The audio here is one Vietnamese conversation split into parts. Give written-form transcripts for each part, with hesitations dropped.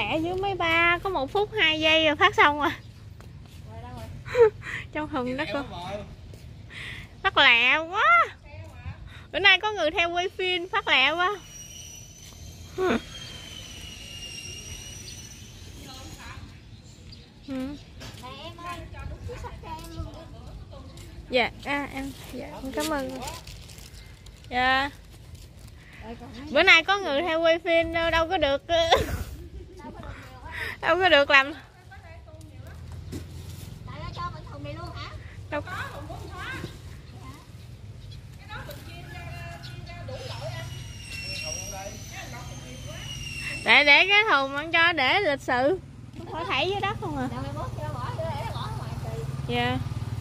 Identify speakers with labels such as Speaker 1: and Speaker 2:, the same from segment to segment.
Speaker 1: lẹ chứ mấy ba, có 1 phút 2 giây rồi phát xong rồi. Trong thùng đó cô. Phát lẹ quá. Bữa nay có người theo quay phim phát lẹ quá. Dạ, em dạ, cảm ơn. Dạ. Bữa nay có người theo quay phim đâu có được đâu có được làm. Đâu có. Để cái thùng ăn cho để lịch sự. Không phải thảy dưới đất không à. Dạ.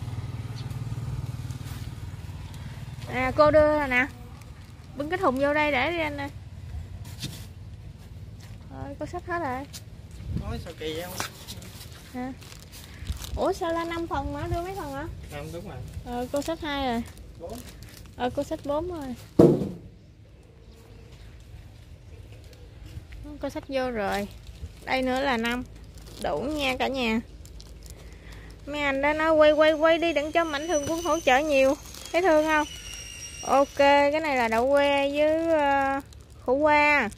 Speaker 1: À, cô đưa rồi nè. Bưng cái thùng vô đây để đi anh ơi. Rồi, cô xách hết rồi.
Speaker 2: Nói sao kỳ vậy?
Speaker 1: Hả? Ủa sao là 5 phần mà đưa mấy phần hả?
Speaker 2: 5 đúng rồi.
Speaker 1: Cô xách 2 rồi.
Speaker 2: 4.
Speaker 1: Cô xách 4 rồi. Cô xách vô rồi. Đây nữa là 5. Đủ nha cả nhà. Mấy anh đó nói quay đi, đừng cho Mạnh Thường Quân hỗ trợ nhiều. Thấy thương không? Ok, cái này là đậu que với khổ qua.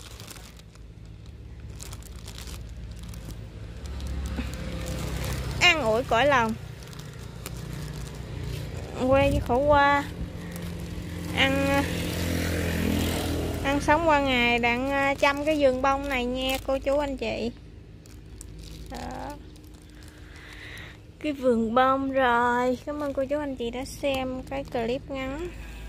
Speaker 1: An ủi cõi lòng. Que với khổ qua. Ăn sống qua ngày, đang chăm cái vườn bông này nha cô chú anh chị. Đó. Cái vườn bông rồi. Cảm ơn cô chú anh chị đã xem cái clip ngắn.